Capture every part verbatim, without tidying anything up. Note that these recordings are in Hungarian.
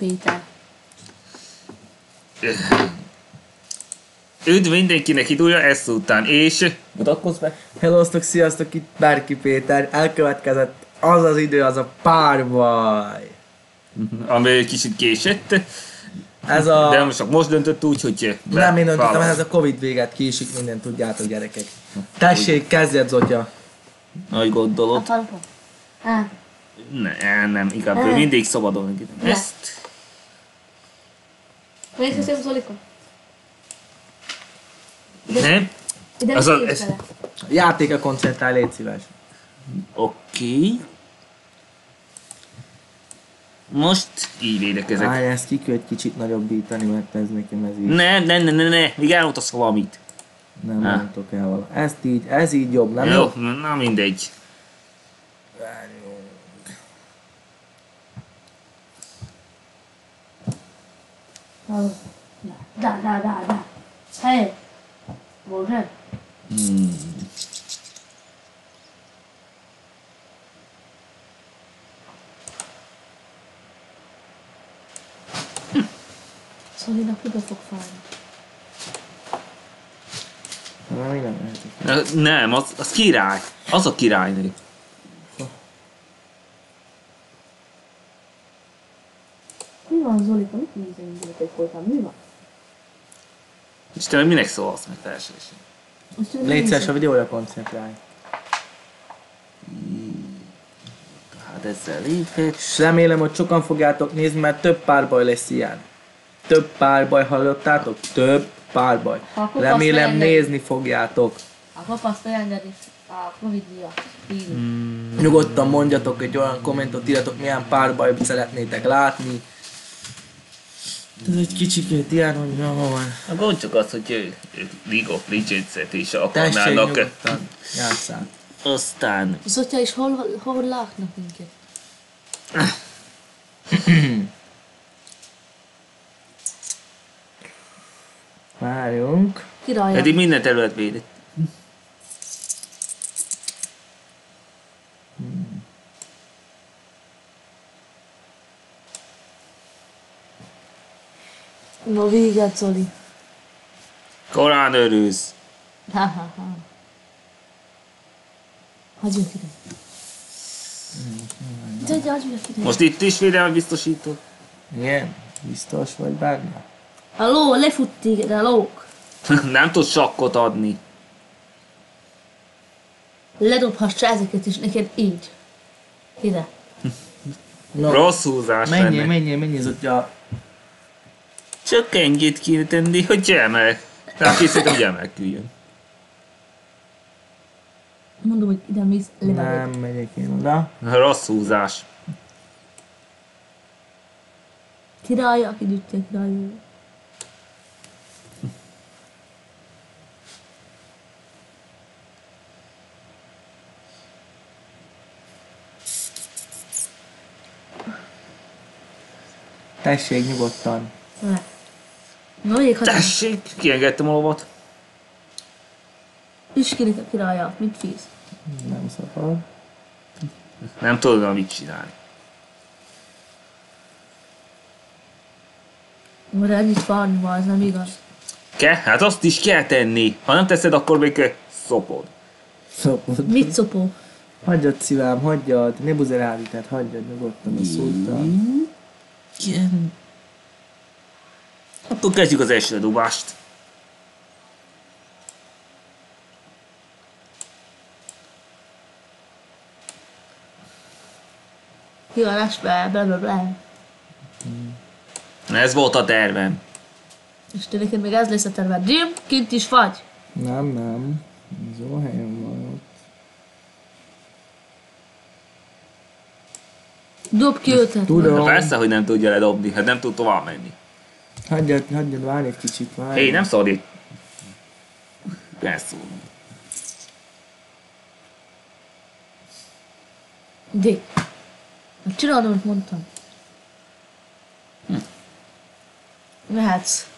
Péter. Üdv mindenkinek itt újra ezt után, és... Mutatkozz be! Hellóztok, sziasztok, itt Bárki Péter. Elkövetkezett az az idő, az a párbaj. Ami kicsit késett. Ez a... De most, most döntött úgy, hogy... Nem én döntöttem, ez a Covid véget késik, mindent tudjátok, gyerekek. Tessék, kezdjed, Zotya. Nagy gondolod. A falpa. Á. Ne, nem, inkább ő mindig szabadon. Ezt... Miért hiszem, Zolika? Nem? Ide Az az a- ez- Játéka koncentrálj, légy szíves. Oké. Most így védekezek. Állj, ezt ki kell egy kicsit nagyobbítani, mert ez nekem ez így. Ne, ne, ne, ne, ne, még elmondtasz valamit. Nem Á. mondtok el vala. Ezt így, ez így jobb, nem Jó, jó? na mindegy. Da, da, da, da. Hej. Bоже. Szolinak oda fog fájni. Na, mi nem lehetik. Na, nem, az, az király. Az a királynő. Mi van, Zolika? Mit nézünk egy folytán? Mi van? Istenem, minek szólsz meg teljesen? Most ő Légy szíves, a nézem. videóra koncentrálj. Hát ezzel léphet. És remélem, hogy sokan fogjátok nézni, mert több párbaj lesz ilyen. Több párbaj, hallottátok? Több párbaj. Akkor Remélem azt nézni fogjátok. A papaszt ajánlani a Covid miatt. Mm. Nyugodtan mondjatok egy olyan kommentot, írjatok milyen párbajt szeretnétek látni. Ez egy kicsikét ilyen, hogy na, hol van. A gond csak az, hogy ő, ő League of Legends-et is Tessék akarnának. nyugodtan, játsszál. Aztán... Zotya is hol, hol látnak minket? Várjunk. Királya. Eddig minden terület védett. No véget, Zoli. Korán örülsz. Ha, ha, ha. Hagyjuk ide. Zotya, hagyjuk ide. Most itt is védelmet biztosító. Igen, biztos vagy bármi? Halló, lefutt téged, hallók. Nem tudsz sakkot adni. Ledobhassa ezeket is neked így. Ide. No, Rossz húzás menjél, lenne. menjél, menjél, Zotya. Csak ennyit kéne tenni, hogy emel. Nem készítem, hogy emelküljön. Mondom, hogy ide mész, levágod. Nem megyek én oda. Rossz húzás. Királya, aki gyűjtje királya. Tessék nyugodtan. Ne. No, ég, hagyj. Tessék, kiengedtem a lovat. Üskinik a királya, mit fíz? Nem szabad. Nem tudom, mit csinálni. Mert ennyit várni van, ez nem igaz. Ke? Hát azt is kell tenni. Ha nem teszed, akkor még szopod. Szopod. Mit szopó? Hagyjad szívám, hagyjad. Ne buzerálj, tehát hagyjad nyugodtan a szultán. Igen. Akkor kezdjük az első dobást. Ki van esve, bla bla bla. Ez volt a tervem. És te neked még ez lesz a terved. Jim, kint is vagy? Nem, nem. Ez jó helyen van ott. Dob ki őket. Tudom. De persze, hogy nem tudja ledobni, hát nem tud tovább menni. Hagyjad, hagyjad, várj egy kicsit, várj. Hé, nem szabad itt. Beleszólni. Dick. Hát csinálod, amit mondtam. Hm. Mehetsz.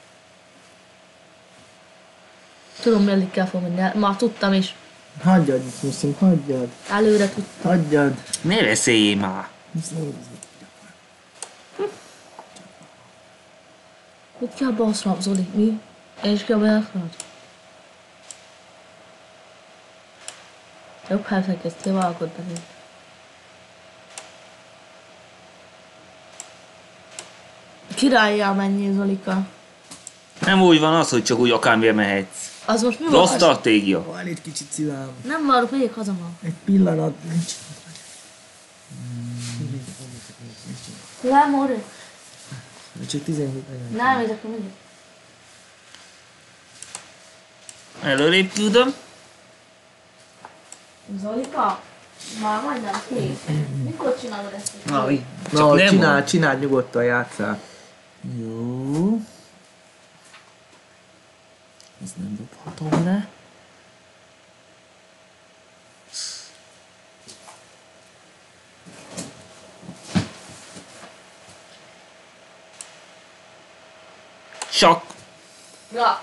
Tudom, meddig kell fog menni. Már tudtam is. Hagyjad, muszim, hagyjad. Előre tudtam. Hagyjad. Ne veszéljél már. Ezt nézd. Hogy kell baszram, Zoli? Mi? Én is kell bejelentkezni? Jobb helyzetben kezdtél vállalkodni. Királlyá menjél, Zolika. Nem úgy van az, hogy csak úgy akármilyen mehetsz. Az most mi Rossz volt? stratégia. Van egy kicsit szívem. Nem várok, megyek haza ma. Egy pillanat. Nincs. Nem, Mori. Csak tizenhét anyag. Nem, én akkor megyek. Előrébb küldöm. Zolika? Már majdnem kész. Mikor csinálod ezt? Na, így. Csak Na, nem csinál, mond. csinál, nyugodtan játszál. Jó. Ez nem dobhatom le. Csak. Ja.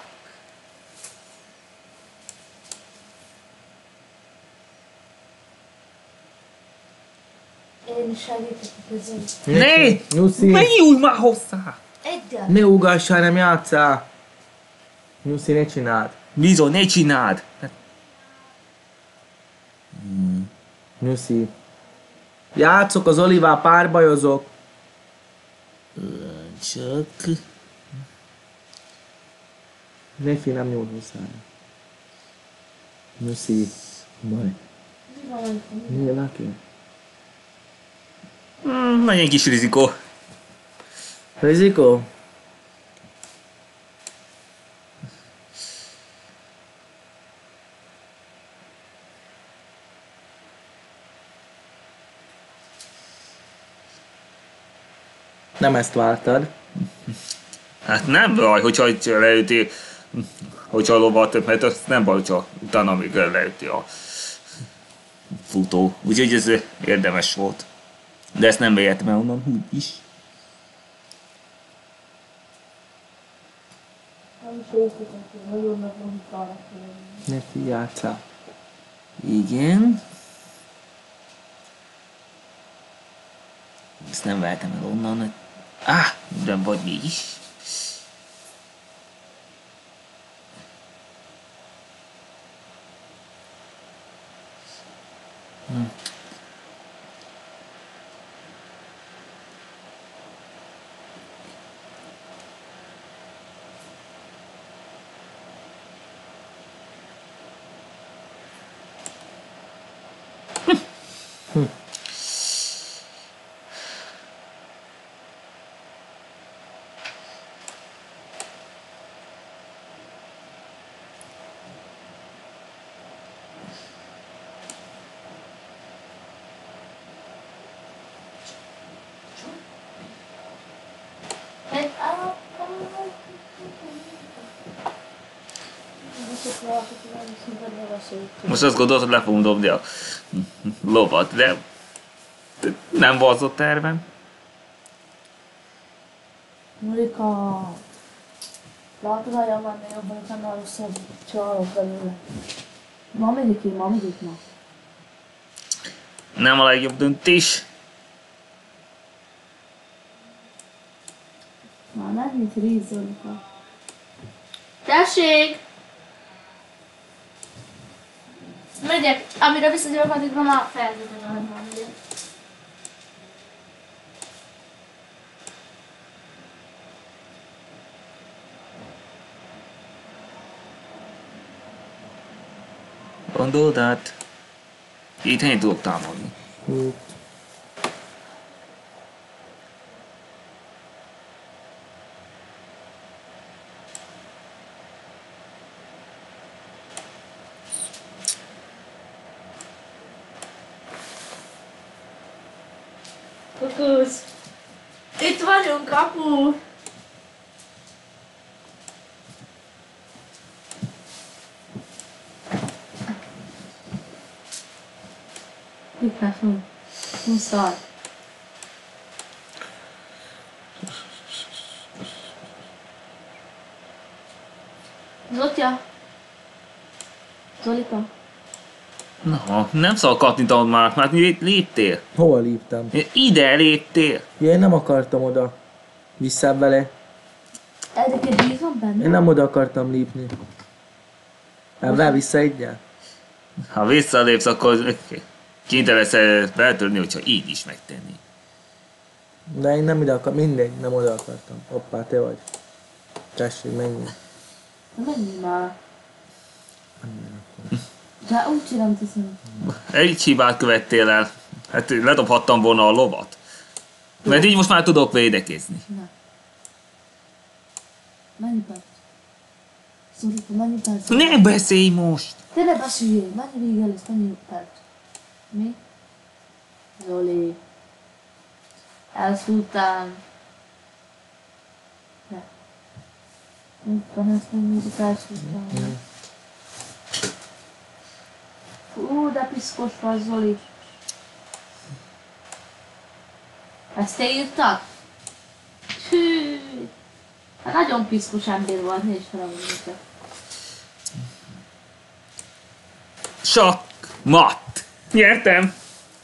Én segítek közül. Ne! Nyuszi! Ne nyújj már hozzá! Egyel. Ne ugassál, nem játszál! Nyuszi, ne csináld! Bizony, ne csináld! Nyuszi. Játszok az Olivál, párbajozok. Csak... Nefi, nem nyúl hozzá. Nyuszi. Baj. Mi van? Mi laki? Mm, nagyon kis rizikó. Rizikó? Nem ezt vártad. Hát nem baj, hogyha itt leüti, hogyha lovat, mert az nem baj, hogyha utána még leüti a futó. Úgyhogy ez érdemes volt. De ezt nem vejettem el onnan, úgy is. Nem segítek, nagyon meg van utána. Nefi, játszál. Igen. Ezt nem vehetem el onnan. Ah, nem vagy mégis. Hm. Egy állat. Most azt gondolod, hogy le fogom dobni a lovat, de nem volt ott tervem. Morika, látod, hogy van jobban, hogy annál rosszabb csalók belőle. Ma megyek én, ma megyek ma. Nem a legjobb döntés. Már nem, mint Rizolika. Tessék! Megyek, amire visszagyarok, addigra már felvétel van. Gondold át. Itt én tudok támadni. Hú. Kukusz! Itt vagyunk, kapu! Itt fel, muszáj. Zotya! Zolika! Na, nem szabad kattintani már, már léptél. Hova léptem? Ide léptél. Ja, én nem akartam oda. Vissza vele. Ezeket bízom benne? Én nem oda akartam lépni. Ebben visszaidjál? Ha visszalépsz, akkor kénytelen leszel feltörni, hogyha így is megtenni. De én nem ide akartam, mindegy, nem oda akartam. Hoppá, te vagy. Tessék, menjünk. Menjünk már. De úgy csinálom, teszem. Egy hibát követtél el. Hát ledobhattam volna a lovat. Mert így most már tudok védekezni. Na. Mennyi perc? Szorika, mennyi perc? Ne beszélj most! Te ne beszéljél, mennyi vége lesz, mennyi perc? Mi? Zoli. Elszúrtál. Ne. Itt van, ezt nem még elszúrtál. Fú, de piszkos vagy, Zoli. Ezt te írtad? Hű. Hát nagyon piszkos ember volt, ne is feladni. Sakk, matt. Nyertem.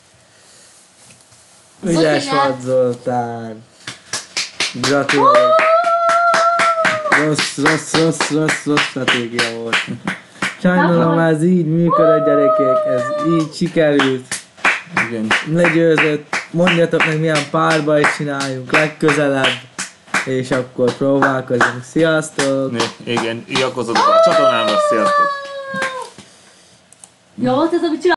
Ügyes Zoli, vagy, Zoltán. Gratulálok. Rossz, rossz, rossz, rossz, rossz stratégia volt. Sajnálom, ez így működött, gyerekek. Ez így sikerült. Igen. Legyőzött. Mondjatok meg, milyen párbajt csináljunk legközelebb. És akkor próbálkozunk. Sziasztok! Igen, iratkozzatok a csatornámra, sziasztok! Jó volt ez, amit csináltam?